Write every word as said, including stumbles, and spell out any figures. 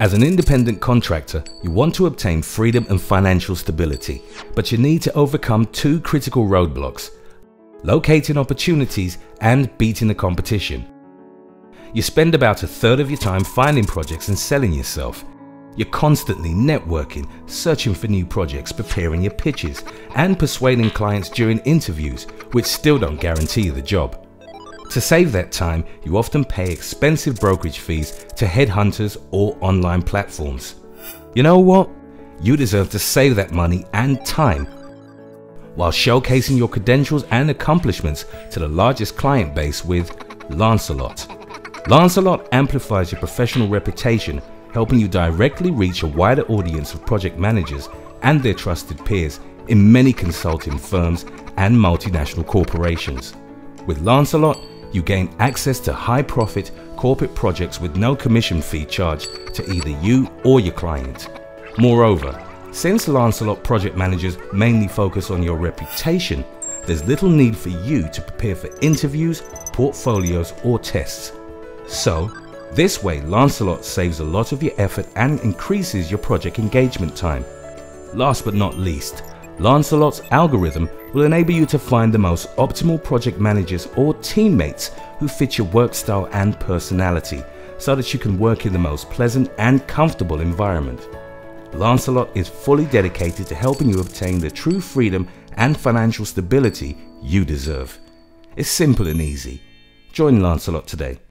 As an independent contractor, you want to obtain freedom and financial stability, but you need to overcome two critical roadblocks: locating opportunities and beating the competition. You spend about a third of your time finding projects and selling yourself. You're constantly networking, searching for new projects, preparing your pitches, and persuading clients during interviews, which still don't guarantee you the job. To save that time, you often pay expensive brokerage fees to headhunters or online platforms. You know what? You deserve to save that money and time while showcasing your credentials and accomplishments to the largest client base with Lancelot. Lancelot amplifies your professional reputation, helping you directly reach a wider audience of project managers and their trusted peers in many consulting firms and multinational corporations. With Lancelot, you gain access to high-profit corporate projects with no commission fee charged to either you or your client. Moreover, since Lancelot project managers mainly focus on your reputation, there's little need for you to prepare for interviews, portfolios, or tests. So, this way Lancelot saves a lot of your effort and increases your project engagement time. Last but not least, Lancelot's algorithm will enable you to find the most optimal project managers or teammates who fit your work style and personality, so that you can work in the most pleasant and comfortable environment. Lancelot is fully dedicated to helping you obtain the true freedom and financial stability you deserve. It's simple and easy. Join Lancelot today.